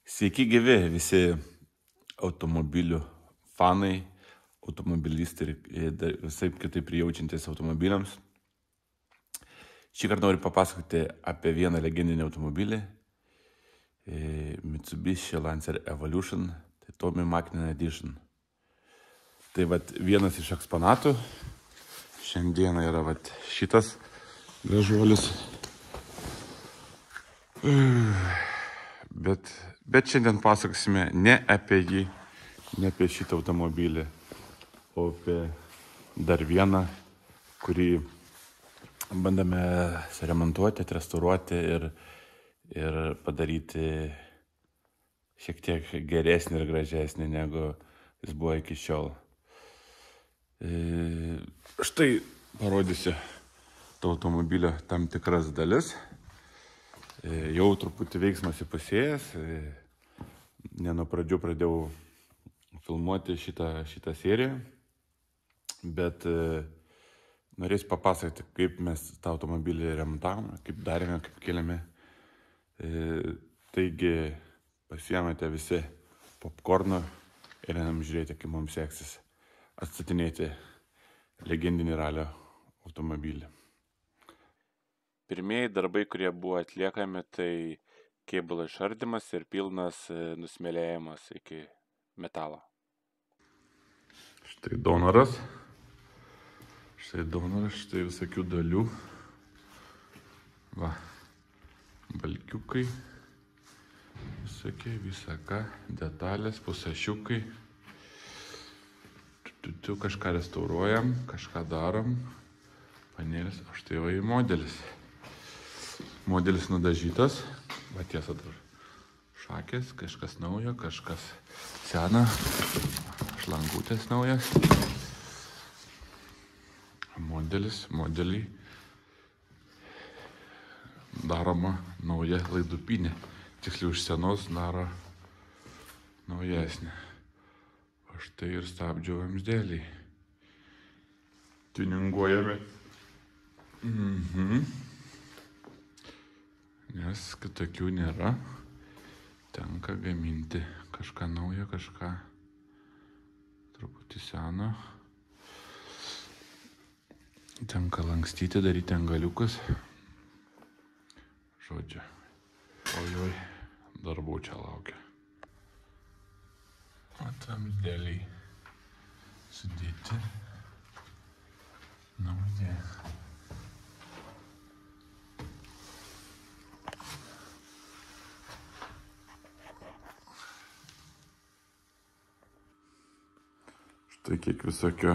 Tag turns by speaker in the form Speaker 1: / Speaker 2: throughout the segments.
Speaker 1: Sveiki gyvi visi automobilių fanai, automobilistai ir visaip kitaip prijaučiantis automobiliams. Šį kartą noriu papasakoti apie vieną legendinį automobilį, Mitsubishi Lancer Evolution, tai Tommy Mackinnon Edition. Tai vienas iš eksponatų. Šiandieną yra šitas gražuolis. Bet šiandien pasakosime ne apie jį, ne apie šitą automobilį, o apie dar vieną, kurį bandome remontuoti, restauruoti ir padaryti šiek tiek geresnį ir gražesnį, negu jis buvo iki šiol. Štai parodysiu to automobilio tam tikras dalis. Jau truputį veiksmas įpusėjęs. Ne nuo pradžių pradėjau filmuoti šitą seriją, bet norėsiu papasakoti, kaip mes tą automobilį remontavome, kaip darėme, kaip kėlėme. Taigi pasiėmėte visi popkorno ir einam žiūrėti, kaip mums seksis atstatinėti legendinį ralio automobilį. Pirmieji darbai, kurie buvo atliekami, tai kėbulo išardymas ir pilnas nusmėlėjimas iki metalo. Štai donoras, štai visokių dalių. Balkiukai, visokie, visaka, detalės, pusašiukai. Kažką restauruojam, kažką darom. Panėlis, štai jau į modelis. Modelis nudažytas, tiesa dar šakės, kažkas naujo, kažkas sena, šlankutės naujas. Modeliai daroma nauja laidupinė, tiksliau iš senos daro naujesnė. O štai ir stabdžio vamzdeliai. Tuninguojami. Nes kitokių nėra. Tenka gaminti kažką naujo, kažką truputį seno. Tenka lankstyti, daryti angaliukus. Žodžiu. Ojoj, darbų čia laukia. Vamzdeliai sudėti. Nauji. Štai kiek visokio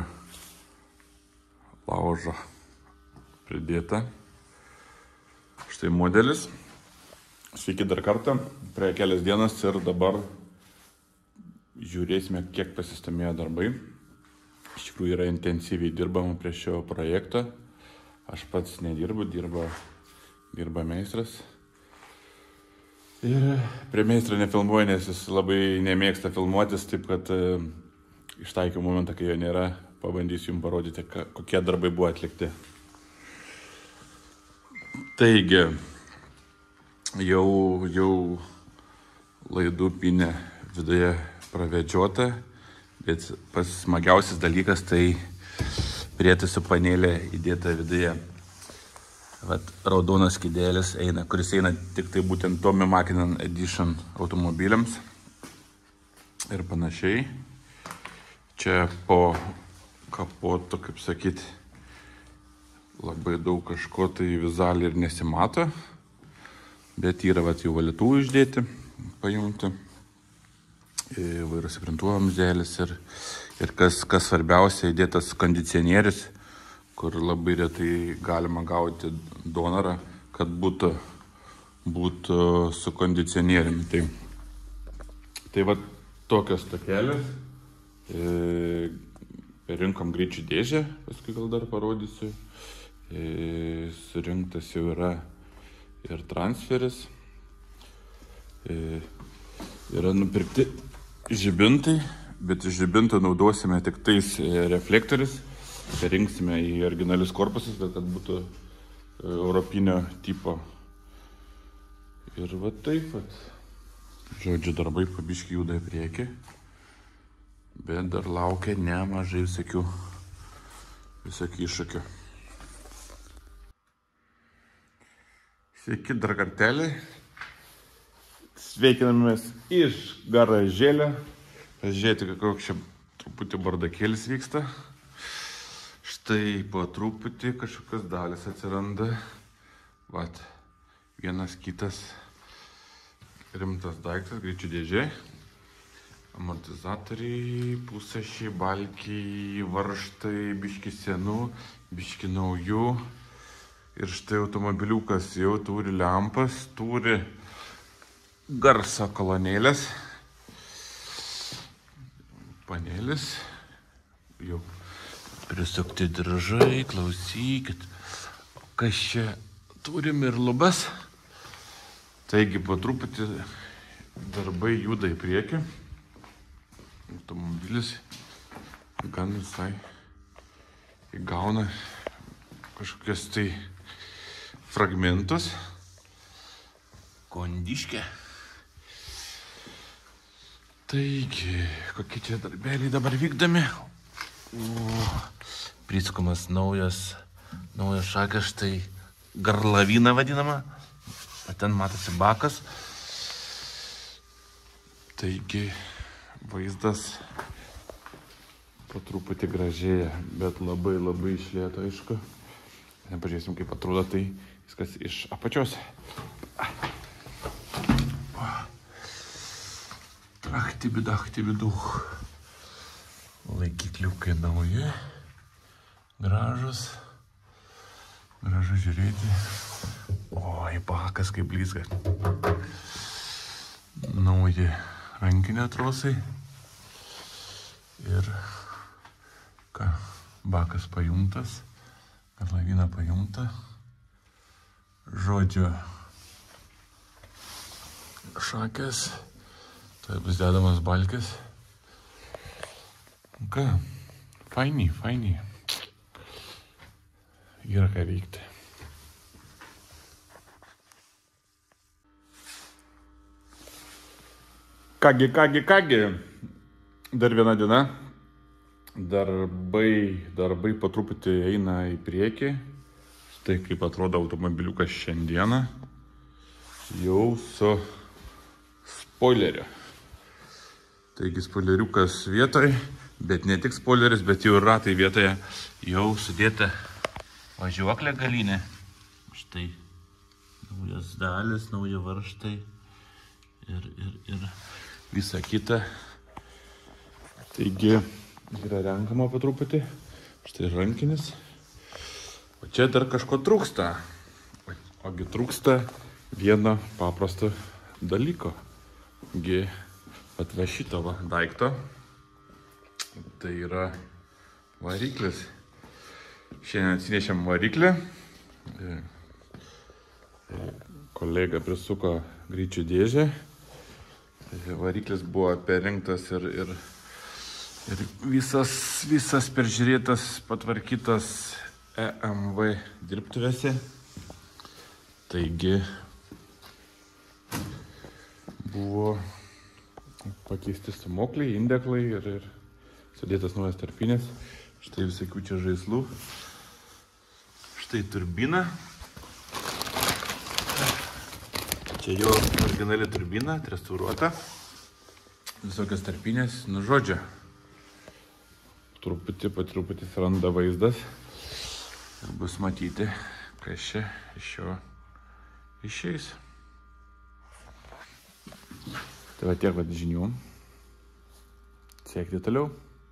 Speaker 1: laužo pridėta. Štai modelis. Sveiki dar kartą. Praėjo kelias dienas ir dabar žiūrėsime, kiek pasistumėjo darbai. Iš tikrųjų yra intensyviai dirbama prie šio projekto. Aš pats nedirbu, dirba meistras. Ir prie meistro nefilmuoju, nes jis labai nemėgsta filmuotis, taip kad ištaikiau momentą, kai jo nėra, pabandysiu jums parodyti, kokie darbai buvo atlikti. Taigi, jau laidupinė viduje pravedžiota, bet pats smagiausias dalykas tai prietaisų panelė įdėta viduje. Raudonas skydėlis kuris eina tik tai būtent Tommy Mackinnon Edition automobiliams ir panašiai. Čia po kapotu, kaip sakyti, labai daug kažko tai vizualiai ir nesimato, bet yra jau valytuvų išdėti, paimti, įvairūs printuvų vamzdelis ir kas svarbiausia, įdėtas kondicionierius, kur labai retai galima gauti donorą, kad būtų su kondicionieriumi. Tai tokios tokelės. Rinkom greičių dėžę, paskui gal dar parodysiu. Surinktas jau yra ir transferis. Yra nupirkti žibintai, bet iš žibintų naudosime tik tais reflektorius. Rinksime į originalius korpusus, kad būtų europinio tipo. Ir taip. Žodžiu, darbai pabiškai juda į priekį, bet dar laukia nemažai visokių iššūkių. Sveiki dar kartelį. Sveikinamės iš garažėlio. Pažiūrėti, koks čia truputį bardakėlis vyksta. Štai po truputį kažkokios dalis atsiranda. Vat, vienas kitas rimtas daiktas, greičių dėžė. Amortizatoriai, pusašiai, balkiai, varžtai, biški senų, biški naujų. Ir štai automobiliukas jau turi lempas, turi garso kolonėlės. Panelis. Jau prisukti diržai, klausykit. Kas čia? Turim ir lubas. Taigi po truputį darbai juda į priekį. Automobilis gan visai įgauna kažkokias tai fragmentus. Kondiškė. Taigi, kokie čia darbeliai dabar vykdami. Prisukamas naujas šakas, štai garlavina vadinama. O ten matosi bakas. Taigi vaizdas po truputį gražėja, bet labai iš lėto, aišku. Nepažiūrėsim, kaip atrodo tai viskas iš apačios. Trachtibiduch. Laikikliukai nauji. Gražus žiūrėti. Oi, bakas kaip blizga. Nauji rankinė trosai. Ir ką, bakas pajungtas. Garlavina pajungta. Žodžiu, šakės. Tai bus dedamas balkis. Ką, fainiai. Yra ką veikti. Kągi. Dar viena diena. Darbai po truputį eina į priekį. Štai kaip atrodo automobiliukas šiandieną. Jau su spoileriu. Taigi spoileriukas vietoj, bet ne tik spoileris, bet jau ir ratai vietoje. Jau sudėta važiuoklė galinė. Štai naujas dalis, nauji varžtai ir visa kita. Taigi yra renkama po truputį. Štai rankinis. O čia dar kažko trūksta. Ogi trūksta vieno paprasto dalyko. Va šito daikto. Tai yra variklis. Šiandien atsinešėm variklį. Kolega prisuko greičių dėžę. Variklis buvo perrinktas ir visas peržiūrėtas, patvarkytas EMV dirbtuvėse. Taigi buvo pakeisti sumokliai, indeklai ir sudėtas naujas tarpinės. Štai visokių čia žaislų. Štai turbina. Čia jo originali turbina, restauruota. Visokios tarpinės. Nu žodžiu, truputį atsiranda vaizdas. Ir bus matyti, kas čia iš jo išeis. Tai va tiek žinių. Siekti toliau.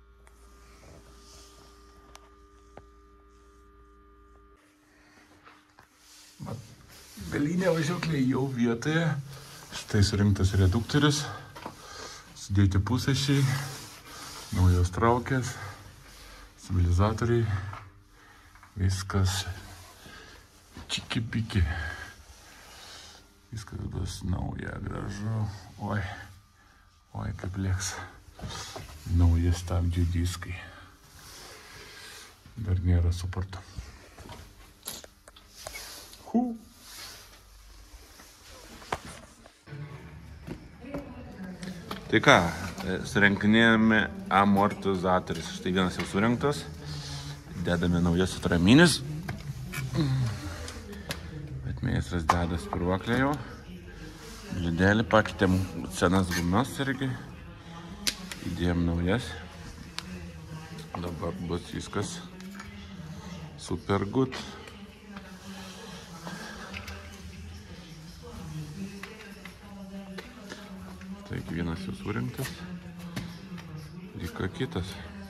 Speaker 1: Galinė važiuoklė jau vietoje. Štai surinktas reduktorius. Sudėti pusašiai. Naujos traukės. Stabilizatoriai. Viskas čiki-piki. Viskas bus nauja, gražu. Oi, kaip lėks. Nauji stabdžių diskai. Dar nėra suporto. Tai ką, surenkinėjame amortizatorius. Štai vienas jau surinktas. Dedame naujas atraminis. Bet meistras deda spiruoklę jau. Lidelį pakeitėm senas gumas irgi. Įdėjom naujas. Dabar bus viskas super good. Taigi vienas jau surinktas, liko kitas.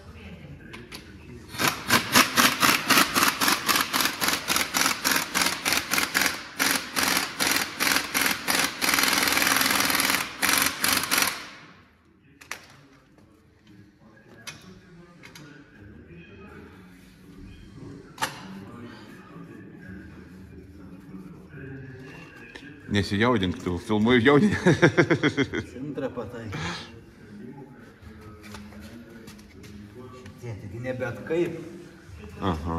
Speaker 1: Nesijaudink, tu filmuoji jaudinį.
Speaker 2: Centrą pataikė. Šitie, taigi nebet kaip.
Speaker 1: Aha.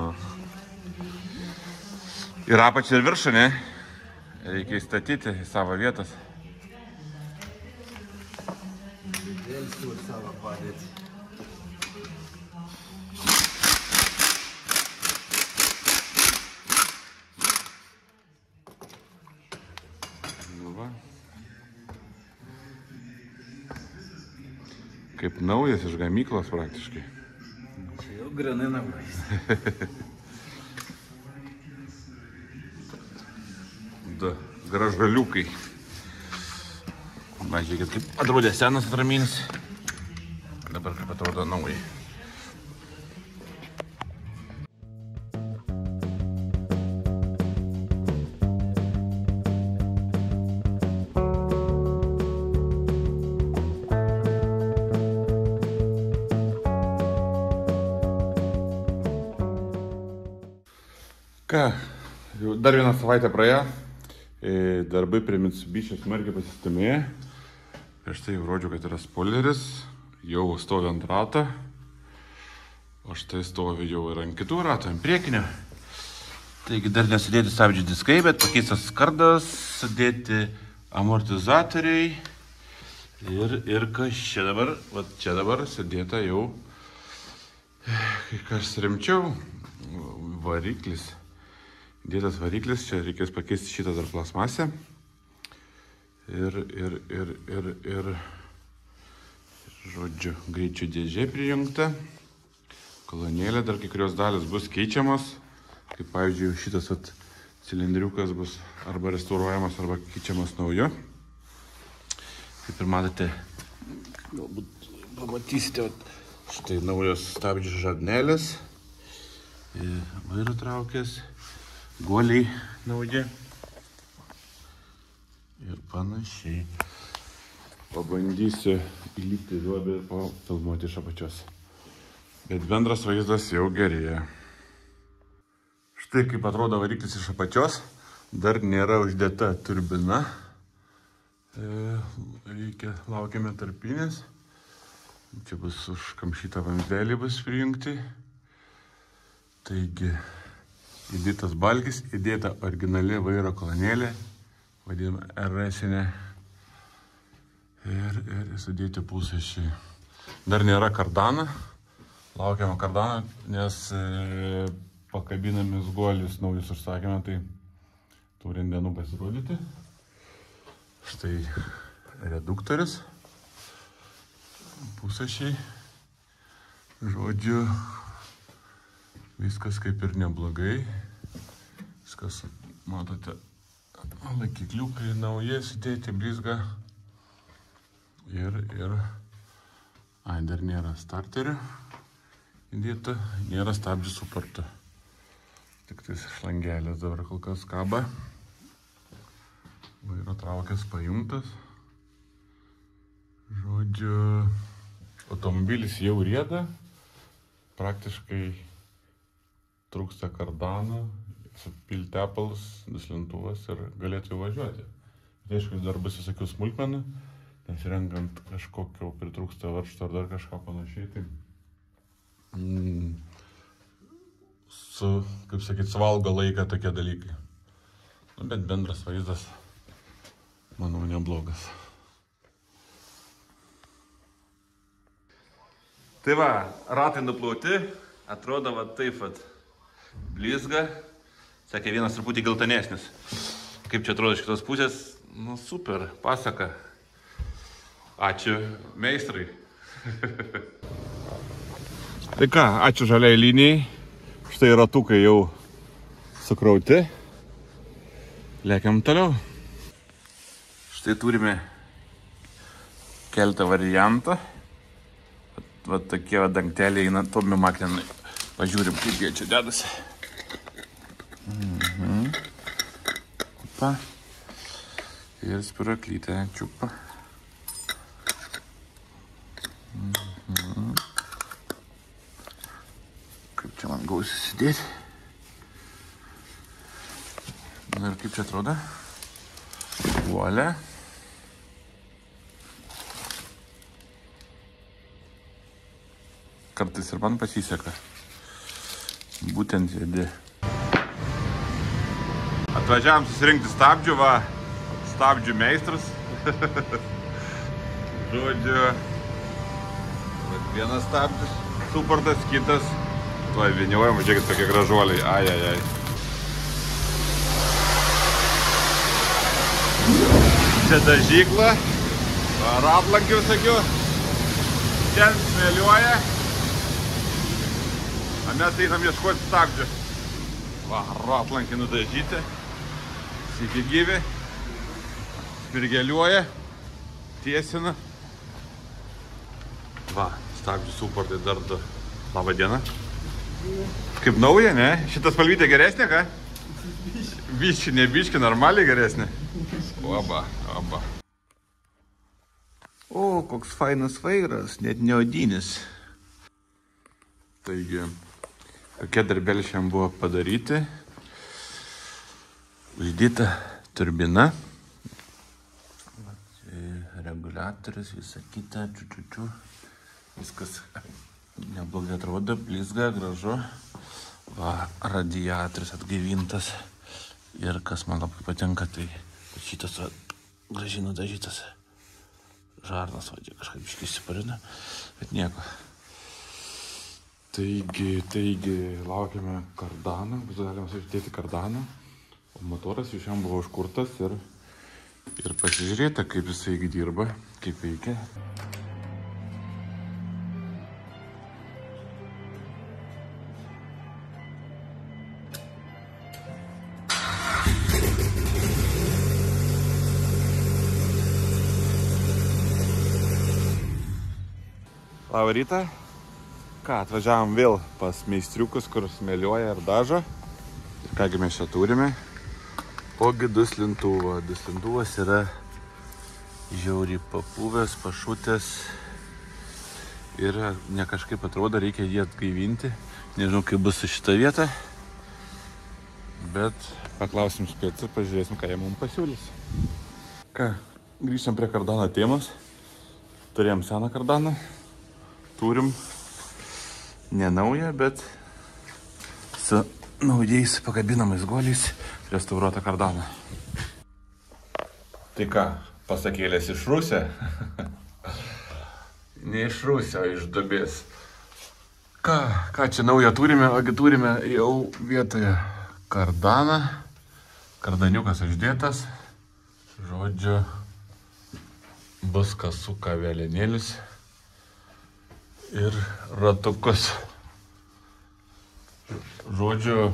Speaker 1: Ir apačią ir viršų, ne? Reikia įstatyti į savo vietas.
Speaker 2: Vėl su savo padėtį.
Speaker 1: Kaip naujas iš gamyklos praktiškai.
Speaker 2: Čia jau granai naujas.
Speaker 1: Du gražgaliukai. Va, žiūrėkit, kaip atrodė senas atraminis. Dabar kaip atrodo naujai. Ką, dar vieną savaitę praėjo, darbai prie Mitsubishi smarkiai pasistumėjo. Prieš tai jau rodžiu, kad yra spoileris, jau stovi ant rato, o štai stovi jau ir ant kitų ratų, ant priekinio. Taigi dar nesudėti stabdžių diskai, bet pakeistas skardas, sudėti amortizatoriai ir kas čia dabar, va čia dabar sudėta jau kas rimčiau, variklis. Dėtas variklis, čia reikės pakeisti šitą dar plasmasę. Ir žodžiu, greičių dėžė prijungta. Kolonėlė, dar kai kurios dalis bus keičiamos. Kaip pavyzdžiui, šitas cilindriukas bus arba restauruojamas, arba keičiamas nauju. Kaip ir matote, galbūt pamatysite, štai naujos stabdžių žarnelės. Vairo traukės. Guoliai nauji ir panašiai. Pabandysiu įlipti duobę ir pafilmuoti iš apačios. Bet bendras vaizdas jau gerėja. Štai kaip atrodo variklis iš apačios. Dar nėra uždėta turbina. Laukiame tarpinės. Čia bus užkamšyta vamzdelį bus prijungti. Taigi įdėtas balkis, įdėta originali vairo kolonėlė, vadinama RS-inė, ir sudėti pusaišiai. Dar nėra kardana, laukiama kardana, nes pakabinamis guolius naujus užsakėme, tai turim dienų pasirodyti. Štai reduktorius, pusaišiai, žodžiu. Viskas kaip ir neblogai. Viskas, matote, laikikliukai nauji sudėti, blizga. Ir dar nėra starterio įdėta, nėra stabdžių suporto. Tik tais šlangelės dabar kol kas kaba. Vairo traukės pajungtas. Žodžiu, automobilis jau rieda. Praktiškai trūksta kardano, supilti tepalus, duslintuvas ir galėtų važiuoti. Tai aišku, dar bus visokių smulkmenų, nes renkant kažkokio pritrūksta varžto ar dar kažką panašiai. Tai, kaip sakyt, suvalgo laiką tokie dalykai. Bet bendras vaizdas, manau, neblogas. Tai va, ratai nuplauti, atrodo va taip vat blizga. Sakė, vienas truputį geltonesnis. Kaip čia atrodo iš kitos pusės? Nu super, pasaka. Ačiū meistrai. Tai ką, ačiū žaliai linijai. Štai ratukai jau sukrauti. Lėkiam toliau. Štai turime keletą variantą. Va tokie va dangteliai eina Tommy Maclinui. Pažiūrim, kaip jie čia dedasi. Opa. Ir spiraklytę čiupa. Kaip čia man gausi susidėti. Na ir kaip čia atrodo? Vuolia. Kartais ir man pasiseka. Būtent jėdi. Atvažiavam susirinkti stabdžių, va. Stabdžių meistras. Žodžiu. Vienas stabdis. Supartas, kitas. Tuo vyniojam, žiūrėkit, tokie gražuoliai. Ai. Čia dažykla. Ratlankių sakiau. Ten smėliuoja. A mes einam ieškoti stabdžių. Va, ratlankį nudažyti. Sveiki gyvi. Spirgeliuoja. Tiesina. Va, stabdžių suportai dar du. Labą dieną. Kaip nauja, ne? Šitą spalvytę geresnė, ką? Biški, ne biški, normaliai geresnė. Oba. O, koks fainas vairas, net neodinis. Taigi, kokie darbeliai šiandien buvo padaryti. Uždėta turbina. Reguliatorius, visą kitą, čiu. Viskas neblogai atrodo, blizga, gražu. Va, radiatorius atgaivintas. Ir kas man labai patinka, tai šitas gražiai nudažytas žarnas, vadžiai kažkaip biškai įsiparina, bet nieko. Taigi, laukiame kardaną, bus galima suždėti kardaną. O motoras jau šiandien buvo užkurtas ir pasižiūrėta, kaip jisai dirba, kaip veikia. Labą rytą. Ką, atvažiavom vėl pas meistriukus, kur smėliuoja ir dažo. Ir kągi mes čia turime. Ogi duslintuvą. Duslintuvas yra žiauriai papuvęs, pašutęs. Ir ne kažkaip atrodo, reikia jį atgaivinti. Nežinau, kaip bus su šita vieta. Bet paklausim spėti, pažiūrėsim, ką jie mums pasiūlys. Ką, grįžtam prie kardano temos. Turėjom seną kardaną. Turim ne naują, bet su naujais pakabinamais guoliais restauruotą kardaną. Tai ką, pasakėlės iš Rusė? Ne iš Rusė, o iš Dubės. Ką čia naują turime? Ogi turime jau vietoje kardaną. Kardaniukas uždėtas. Žodžiu, bus kas suka vėlenėlis. Ir ratukus. Žodžiu,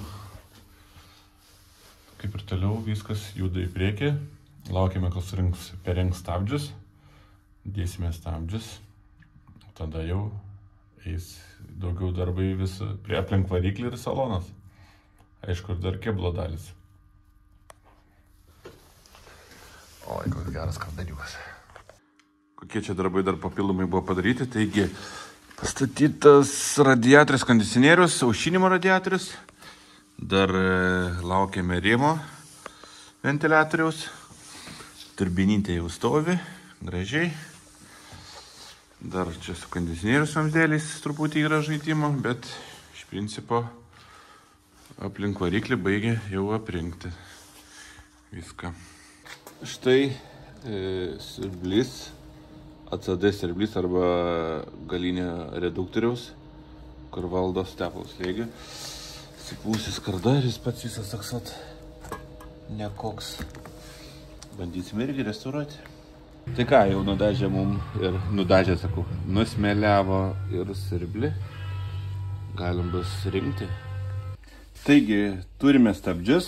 Speaker 1: kaip ir toliau viskas juda į priekį. Laukime, kol perengs stabdžius. Dėsime stabdžius. Tada jau eis daugiau darbai prie aplink variklį ir salonas. Aišku, ir dar kėblo dalis. Oi, koks geras kardaniukas. Kokie čia darbai dar papildomai buvo padaryti. Taigi, pastatytas radiatorius, kondicionierius, aušinimo radiatorius. Dar laukiame rėmo ventiliatoriaus. Turbinytė jau stovi, gražiai. Dar čia su kondicionierius vamzdėliais truputį yra žaidimo, bet iš principo aplink variklį baigė jau aprinkti viską. Štai siurblys ACD siurblys arba galinio reduktoriaus, kur valdo tepalo slėgį. Įsipūsis skarda ir jis pats visas toks nekoks. Bandysime irgi restauruoti. Tai ką, jau nudažė nusmeliavo ir siurblį. Galim bus rinkti. Taigi, turime stabdžius,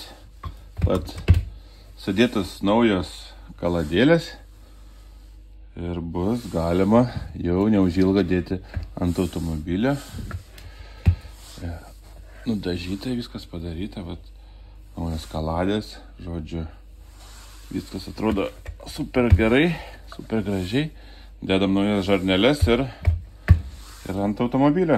Speaker 1: sudėtos naujos kaladėlės ir bus galima jau neužilgą dėti ant automobilio. Nudažyta, viskas padaryta, naujas kaladės, žodžiu, viskas atrodo super gerai, super gražiai. Dedam naujas žarneles ir ant automobilio.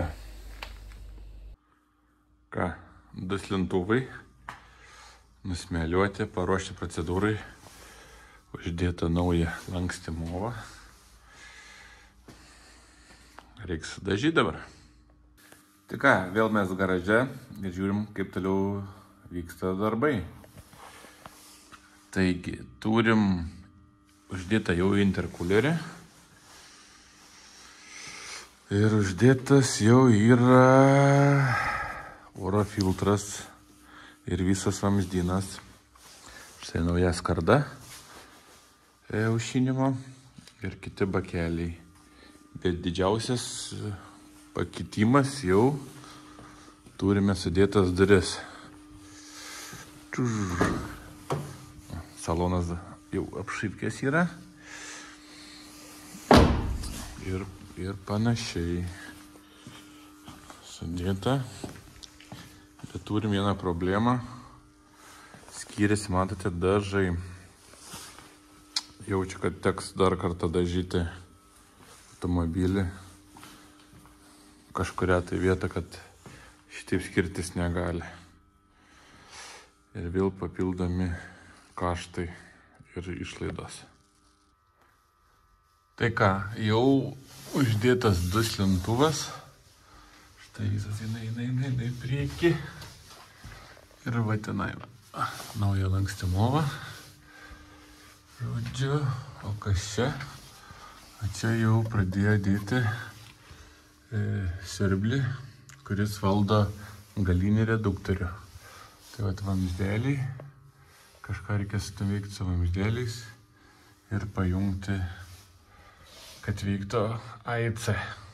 Speaker 1: Ką, duslintuvai nusmėliuoti, paruošti procedūrai, uždėta nauja lankstimovą. Reiks dažyti dabar. Tai ką, vėl mes garaže ir žiūrim, kaip toliau vyksta darbai. Taigi, turim uždėtą jau interkulerį ir uždėtas jau yra oro filtras ir visas vamzdynas. Štai nauja skarda aušinimo ir kiti bakeliai. Bet didžiausias pakitimas jau turime sudėtas duris. Salonas jau apšypkės yra ir panašiai sudėta. Bet turim vieną problemą. Skiriasi, matote, dažai. Jaučiu, kad teks dar kartą dažyti automobilį kažkurią tai vietą, kad šitaip skirtis negali. Ir vėl papildomi kaštai ir išlaidos. Tai ką, jau uždėtas duslintuvas. Štai visas eina į priekį. Ir tenai nauja lankstimovą. Žodžiu, o kas čia? O čia jau pradėjo dėti siurblį, kuris valdo galinį reduktorių. Tai vamzdeliai. Kažką reikės nuveikti su vamzdeliais ir pajungti, kad veiktų AIC.